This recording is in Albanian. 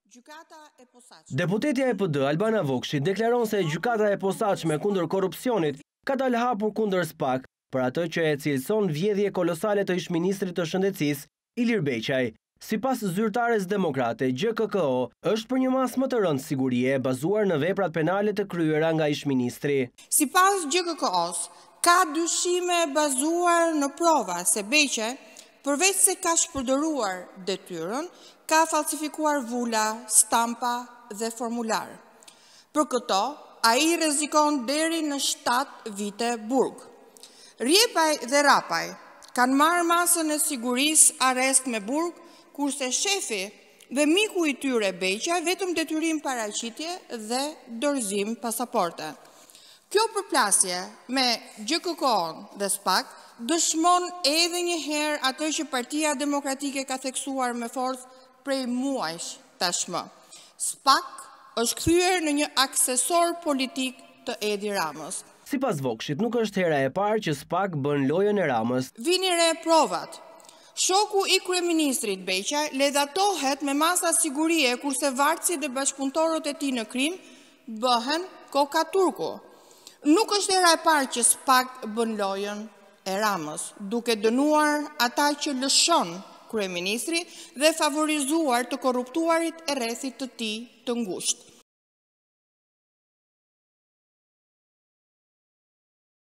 Deputetja e PD, Albana Vokshi, deklaron se gjykata e posaçme kundër korrupsionit ka dalë hapur kundër SPAK për atë që e cilëson vjedhje kolosale të ish-ministrit të shëndetësisë, Ilir Beqaj. Sipas zyrtares demokrate, GKKO është për një mas më të rëndë sigurie bazuar në veprat penale të kryera nga ish-ministri. Sipas GKKO-s, ka dyshime bazuar në prova se Beqaj, përveç se ka shpërdoruar detyrën, ka falsifikuar vula, stampa dhe formular. Për këto, ai rrezikon deri në 7 vite burg. Rjepaj dhe Rapaj kanë marrë masën e sigurisë arrest me burg, kurse shefi dhe miku i tyre Beqaj vetëm detyrim paraqitje dhe dorëzim pasaporte. Kjo përplasje me GKKO-n dhe SPAK dëshmon edhe një herë atë që Partia Demokratike ka theksuar me forcë prej muajsh tashmë. SPAK është kthyer në një aksesor politik të Edi Ramës. Sipas Vokshit, nuk është hera e parë që SPAK bën lojën e Ramës. Vini re provat. Shoku i kryeministrit Beqaj ledatohet me masa sigurie kurse vartësit dhe bashkëpunëtorët e tij në krim bëhen koka turku. Nuk është hera e parë që SPAK bën lojën e Ramës, duke dënuar ata që lëshon kryeministri dhe favorizuar të korruptuarit e rrethit të tij të ngushtë.